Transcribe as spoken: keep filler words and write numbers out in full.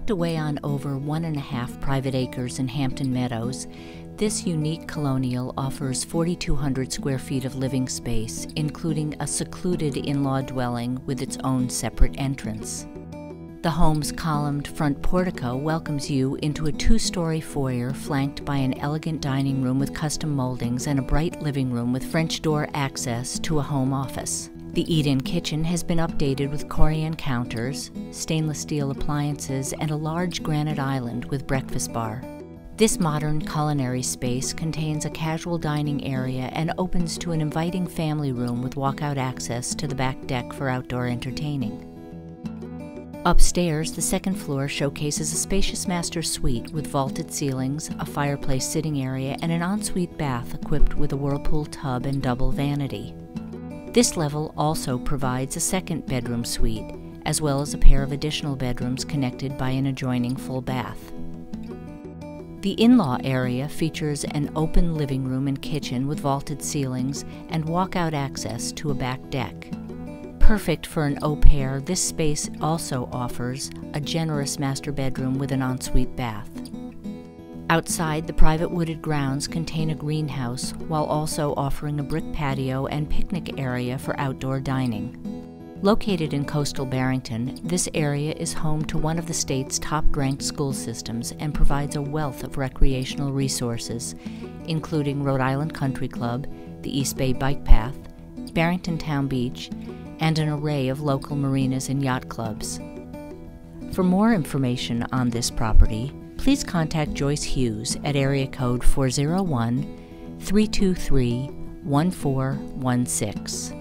Tucked away on over one and a half private acres in Hampton Meadows, this unique colonial offers forty-two hundred square feet of living space, including a secluded in-law dwelling with its own separate entrance. The home's columned front portico welcomes you into a two-story foyer flanked by an elegant dining room with custom moldings and a bright living room with French door access to a home office. The eat-in kitchen has been updated with Corian counters, stainless steel appliances, and a large granite island with breakfast bar. This modern culinary space contains a casual dining area and opens to an inviting family room with walkout access to the back deck for outdoor entertaining. Upstairs, the second floor showcases a spacious master suite with vaulted ceilings, a fireplace sitting area, and an ensuite bath equipped with a whirlpool tub and double vanity. This level also provides a second bedroom suite, as well as a pair of additional bedrooms connected by an adjoining full bath. The in-law area features an open living room and kitchen with vaulted ceilings and walkout access to a back deck. Perfect for an au pair, this space also offers a generous master bedroom with an ensuite bath. Outside, the private wooded grounds contain a greenhouse while also offering a brick patio and picnic area for outdoor dining. Located in coastal Barrington, this area is home to one of the state's top-ranked school systems and provides a wealth of recreational resources, including Rhode Island Country Club, the East Bay Bike Path, Barrington Town Beach, and an array of local marinas and yacht clubs. For more information on this property, please contact Joyce Hughes at area code four zero one, three two three, one four one six.